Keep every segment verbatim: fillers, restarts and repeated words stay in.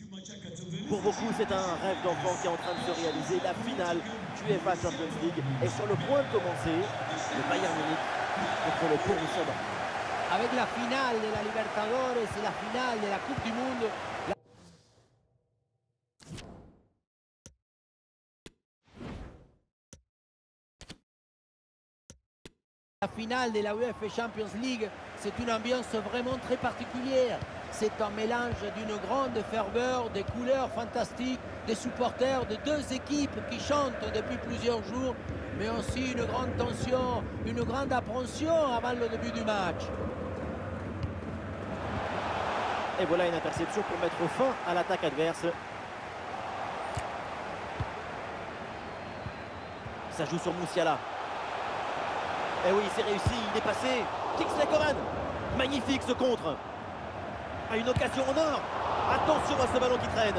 Pour beaucoup, c'est un rêve d'enfant qui est en train de se réaliser. La finale du UEFA Champions League est sur le point de commencer. Le Bayern Munich contre le Borussia Dortmund. Avec la finale de la Libertadores et la finale de la Coupe du Monde. La... La finale de la UEFA Champions League, c'est une ambiance vraiment très particulière. C'est un mélange d'une grande ferveur, des couleurs fantastiques, des supporters de deux équipes qui chantent depuis plusieurs jours, mais aussi une grande tension, une grande appréhension avant le début du match. Et voilà une interception pour mettre fin à l'attaque adverse. Ça joue sur Musiala. Et oui, c'est réussi, il est passé. Kingsley Coman. Magnifique ce contre. À une occasion en or. Attention à ce ballon qui traîne.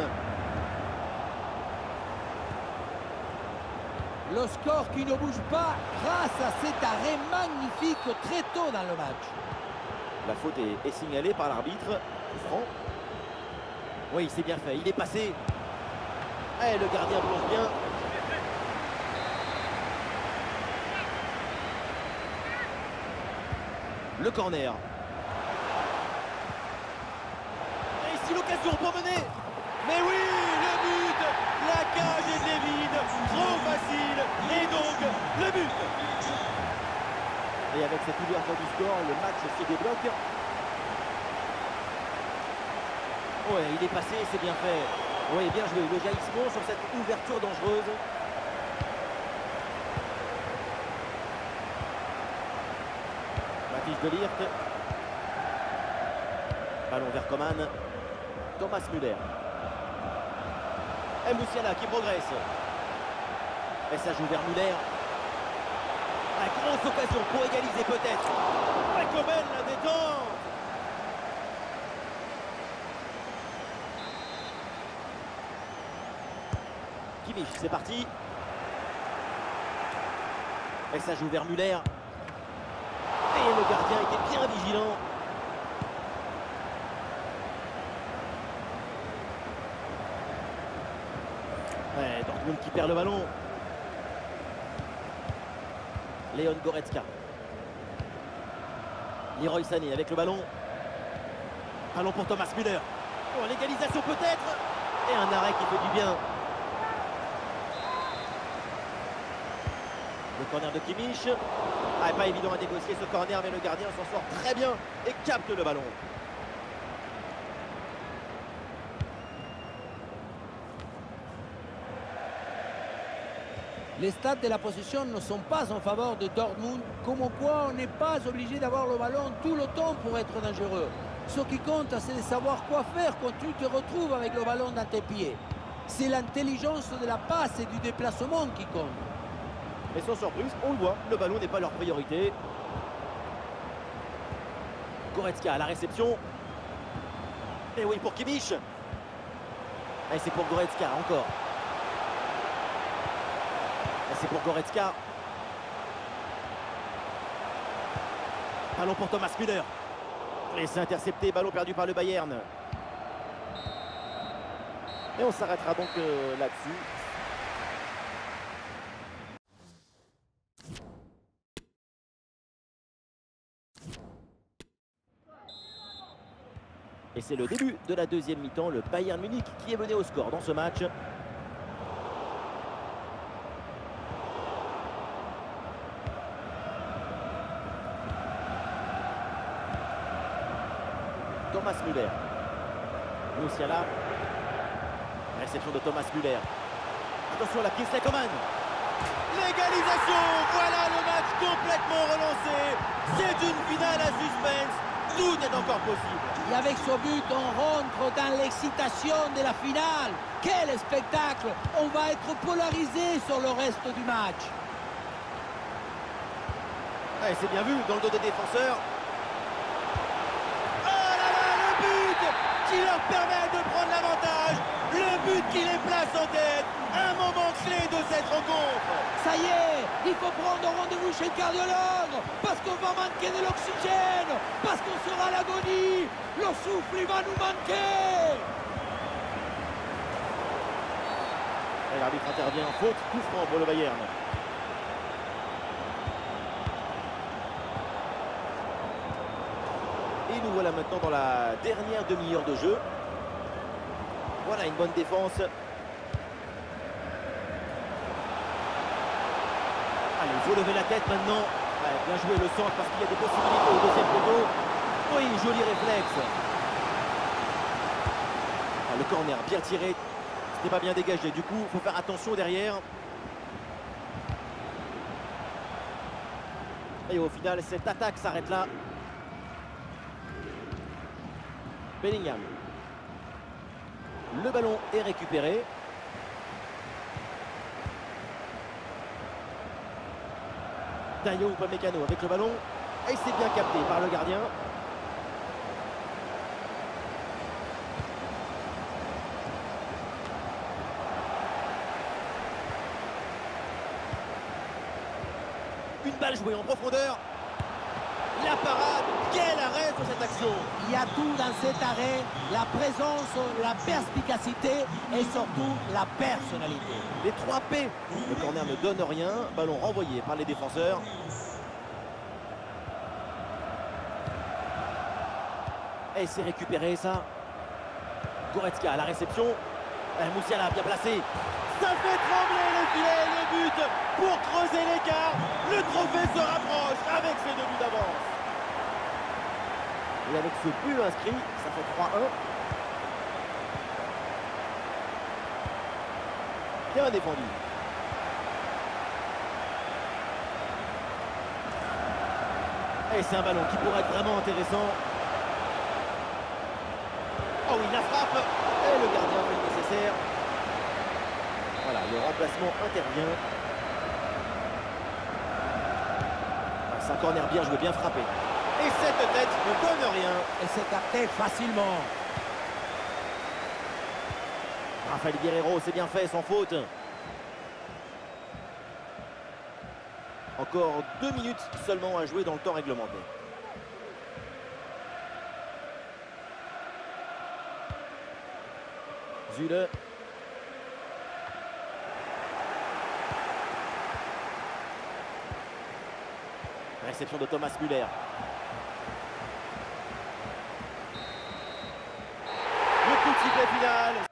Le score qui ne bouge pas grâce à cet arrêt magnifique très tôt dans le match. La faute est, est signalée par l'arbitre. Franc. Oui, c'est bien fait. Il est passé. Et le gardien plonge bien. Le corner. Et ici l'occasion pour mener. Mais oui, le but. La cage est vide. Trop facile. Et donc, le but. Et avec cette ouverture du score, le match se débloque. Ouais, il est passé, c'est bien fait. Oui, bien joué. Le jaillissement sur cette ouverture dangereuse. Mathis de Ligt. Ballon vers Coman. Thomas Müller. Et Musiala qui progresse. Et ça joue vers Müller. La grosse occasion pour égaliser peut-être. Et Coman la détente. Kimmich, c'est parti. Et ça joue vers Müller. Et le gardien était bien vigilant. Ouais, Dortmund qui perd le ballon. Leon Goretzka. Leroy Sané avec le ballon. Ballon pour Thomas Müller. Oh, l'égalisation peut-être. Et un arrêt qui fait du bien. Le corner de Kimmich. Ah, pas évident à négocier ce corner, mais le gardien s'en sort très bien et capte le ballon. Les stats de la possession ne sont pas en faveur de Dortmund, comme quoi on n'est pas obligé d'avoir le ballon tout le temps pour être dangereux. Ce qui compte, c'est de savoir quoi faire quand tu te retrouves avec le ballon dans tes pieds. C'est l'intelligence de la passe et du déplacement qui compte. Et sans surprise, on le voit, le ballon n'est pas leur priorité. Goretzka à la réception. Et oui, pour Kimmich. Et c'est pour Goretzka, encore. Et c'est pour Goretzka. Ballon pour Thomas Müller. Et c'est intercepté, ballon perdu par le Bayern. Et on s'arrêtera donc euh, là-dessus. Et c'est le début de la deuxième mi-temps, le Bayern Munich qui est mené au score dans ce match. Thomas Müller. Musiala. Réception de Thomas Müller. Attention à la Kingsley Coman. L'égalisation. Voilà le match complètement relancé. C'est une finale à suspense. Tout est encore possible. Et avec ce but, on rentre dans l'excitation de la finale. Quel spectacle! On va être polarisé sur le reste du match. Ouais, c'est bien vu dans le dos des défenseurs. Oh là là, le but qui leur permet de prendre l'avantage. Le but qui les place en tête. Un moment clé de cette rencontre. Ça y est, il faut prendre rendez-vous chez le cardiologue. Parce qu'on va manquer de l'oxygène. Parce qu'on sera à l'agonie. Le souffle, il va nous manquer. Et l'arbitre intervient. Faute, coup franc pour le Bayern. Et nous voilà maintenant dans la dernière demi-heure de jeu. Voilà une bonne défense. Allez, il faut lever la tête maintenant. Ouais, bien joué le centre parce qu'il y a des possibilités au deuxième poteau. Oui, joli réflexe. Ah, le corner bien tiré. C'était pas bien dégagé. Du coup, il faut faire attention derrière. Et au final, cette attaque s'arrête là. Bellingham. Le ballon est récupéré. Tayo Upamecano avec le ballon. Et c'est bien capté par le gardien. Une balle jouée en profondeur. La parade, quel arrêt sur cette action! Il y a tout dans cet arrêt, la présence, la perspicacité et surtout la personnalité. Les trois P. Le corner ne donne rien, ballon renvoyé par les défenseurs. Et c'est récupéré ça. Goretzka à la réception. Et Musiala bien placé. Ça fait trembler le filet, le but pour creuser l'écart. Le trophée se rapproche avec ses deux buts d'avance. Et avec ce but inscrit, ça fait trois un. Bien défendu. Et c'est un ballon qui pourrait être vraiment intéressant. Oh oui, la frappe. Et le gardien fait le nécessaire. Voilà, le remplacement intervient. C'est un corner bien joué, bien frappé. Et cette tête ne donne rien. Et c'est capté facilement. Rafael Guerreiro, c'est bien fait, sans faute. Encore deux minutes seulement à jouer dans le temps réglementaire. Zule. Réception de Thomas Müller. Le coup de sifflet final,